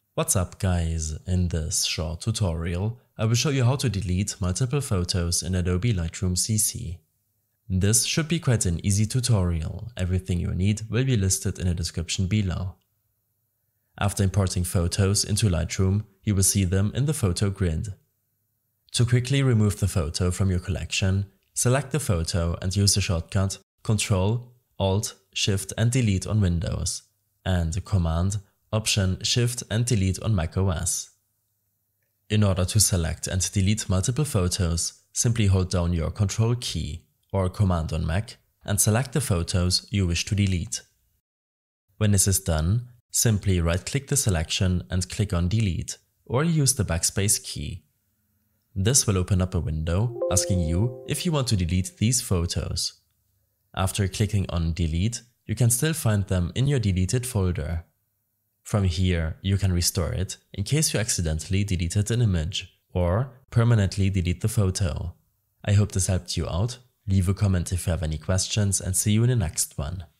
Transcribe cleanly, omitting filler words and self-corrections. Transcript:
What's up guys, in this short tutorial I will show you how to delete multiple photos in Adobe Lightroom CC. This should be quite an easy tutorial, everything you need will be listed in the description below. After importing photos into Lightroom, you will see them in the photo grid. To quickly remove the photo from your collection, select the photo and use the shortcut Ctrl, Alt, Shift and Delete on Windows and Command, Option, Shift and Delete on macOS. In order to select and delete multiple photos, simply hold down your Control key or Command on Mac and select the photos you wish to delete. When this is done, simply right-click the selection and click on Delete or use the backspace key. This will open up a window asking you if you want to delete these photos. After clicking on Delete, you can still find them in your deleted folder. From here, you can restore it in case you accidentally deleted an image or permanently delete the photo. I hope this helped you out. Leave a comment if you have any questions and see you in the next one.